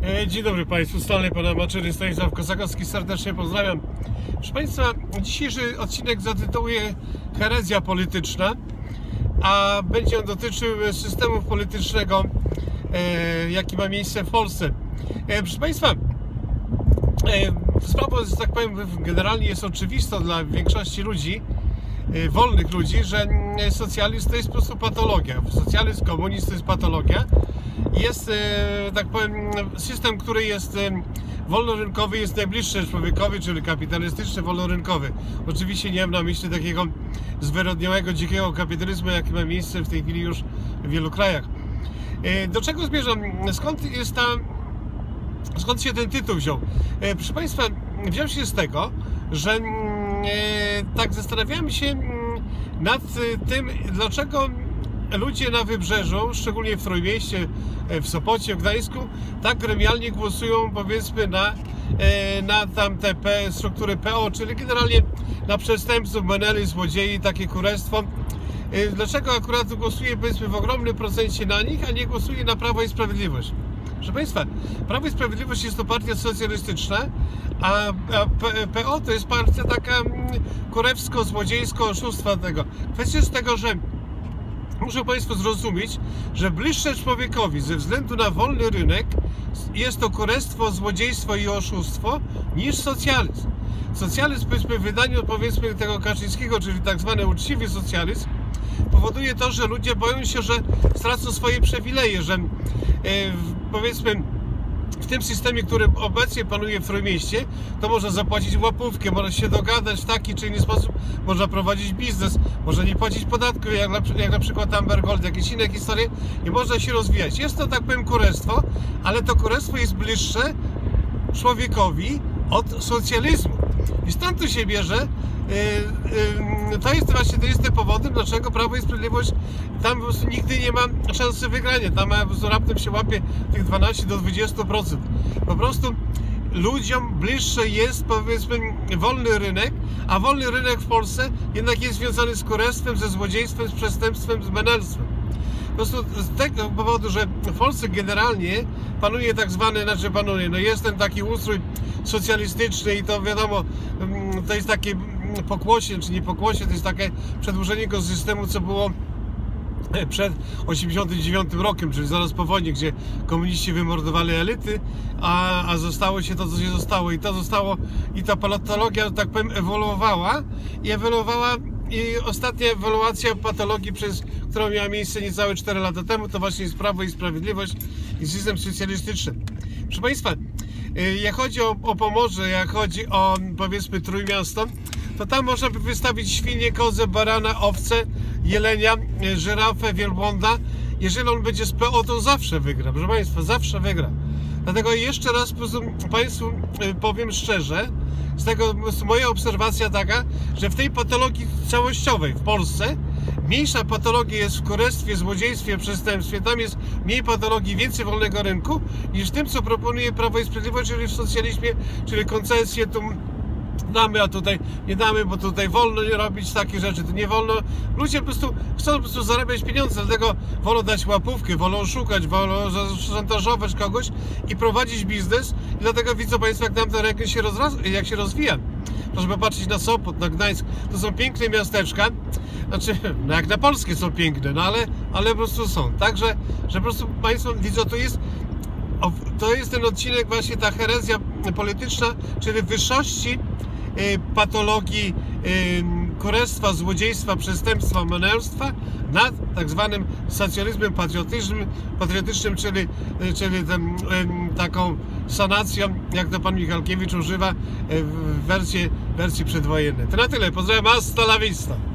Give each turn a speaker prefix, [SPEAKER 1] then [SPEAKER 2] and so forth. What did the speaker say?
[SPEAKER 1] Dzień dobry Państwu, Stanley Pana Maczery, Stanisław Kosakowski, serdecznie pozdrawiam. Proszę Państwa, dzisiejszy odcinek zatytułuję Herezja polityczna, a będzie on dotyczył systemu politycznego, jaki ma miejsce w Polsce. Proszę Państwa, sprawa, że tak powiem, generalnie jest oczywista dla większości ludzi, wolnych ludzi, że socjalizm to jest po prostu patologia. Socjalizm, komunizm to jest patologia. Jest, tak powiem, system, który jest wolnorynkowy, jest najbliższy człowiekowi, czyli kapitalistyczny, wolnorynkowy. Oczywiście nie mam na myśli takiego zwyrodniałego, dzikiego kapitalizmu, jaki ma miejsce w tej chwili już w wielu krajach. Do czego zmierzam? Skąd się ten tytuł wziął? Proszę Państwa, wziął się z tego, że tak zastanawiałem się nad tym, dlaczego ludzie na Wybrzeżu, szczególnie w Trójmieście, w Sopocie, w Gdańsku, tak gremialnie głosują, powiedzmy, na tamte struktury PO, czyli generalnie na przestępców, meneli, złodziei, takie kurestwo. Dlaczego akurat głosuje, powiedzmy, w ogromnym procencie na nich, a nie głosuje na Prawo i Sprawiedliwość? Proszę Państwa, Prawo i Sprawiedliwość jest to partia socjalistyczna, a PO to jest partia taka kurewsko-złodziejsko, oszustwa tego. Kwestia jest tego, że muszę Państwu zrozumieć, że bliższe człowiekowi ze względu na wolny rynek jest to kurestwo, złodziejstwo i oszustwo niż socjalizm. Socjalizm, powiedzmy, w wydaniu, powiedzmy, tego Kaczyńskiego, czyli tak zwany uczciwy socjalizm, powoduje to, że ludzie boją się, że stracą swoje przywileje, że powiedzmy w tym systemie, który obecnie panuje w Trójmieście, to można zapłacić łapówkę, można się dogadać w taki czy inny sposób, można prowadzić biznes, można nie płacić podatków, jak na przykład Amber Gold, jakieś inne historie, i można się rozwijać. Jest to, tak powiem, kurestwo, ale to kurestwo jest bliższe człowiekowi od socjalizmu. I stąd tu się bierze, to jest tym powodem, dlaczego Prawo i Sprawiedliwość tam po prostu nigdy nie ma szansy wygrania. Tam po prostu raptem się łapie tych 12 do 20%. Po prostu ludziom bliższy jest, powiedzmy, wolny rynek, a wolny rynek w Polsce jednak jest związany z kurestwem, ze złodziejstwem, z przestępstwem, z menelstwem. Po prostu z tego powodu, że w Polsce generalnie panuje tak zwany, no jest ten taki ustrój socjalistyczny i to wiadomo, to jest takie pokłosie, czy nie pokłosie, to jest takie przedłużenie tego systemu, co było przed 1989 rokiem, czyli zaraz po wojnie, gdzie komuniści wymordowali elity, a zostało się to, co się zostało. I ta patologia, tak powiem, ewoluowała. I ostatnia ewaluacja patologii, która miała miejsce niecałe 4 lata temu, to właśnie jest Prawo i Sprawiedliwość i system socjalistyczny. Proszę Państwa, jak chodzi o Pomorze, jak chodzi o, powiedzmy, Trójmiasto, to tam można by wystawić świnię, kozę, barana, owcę, jelenia, żyrafę, wielbłąda. Jeżeli on będzie z PO, to zawsze wygra, proszę Państwa, zawsze wygra. Dlatego jeszcze raz po prostu Państwu powiem szczerze, z tego moja obserwacja taka, że w tej patologii całościowej w Polsce mniejsza patologia jest w kurestwie, złodziejstwie, przestępstwie. Tam jest mniej patologii, więcej wolnego rynku niż w tym, co proponuje Prawo i Sprawiedliwość, czyli w socjalizmie, czyli koncesje tu damy, a tutaj nie damy, bo tutaj wolno robić takie rzeczy, to nie wolno. Ludzie chcą po prostu zarabiać pieniądze, dlatego wolą dać łapówkę, wolą oszukać, wolą szantażować kogoś i prowadzić biznes. I dlatego widzą Państwo, jak tam ten region się rozwija. Proszę popatrzeć na Sopot, na Gdańsk. To są piękne miasteczka. Znaczy, no jak na polskie są piękne, no ale po prostu są. Także, że po prostu Państwo widzą, to jest ten odcinek, właśnie ta herezja polityczna, czyli wyższości patologii kurestwa, złodziejstwa, przestępstwa, menelstwa nad tak zwanym socjalizmem patriotycznym, czyli taką sanacją, jak to pan Michalkiewicz używa w wersji przedwojennej. To na tyle. Pozdrawiam, hasta la vista.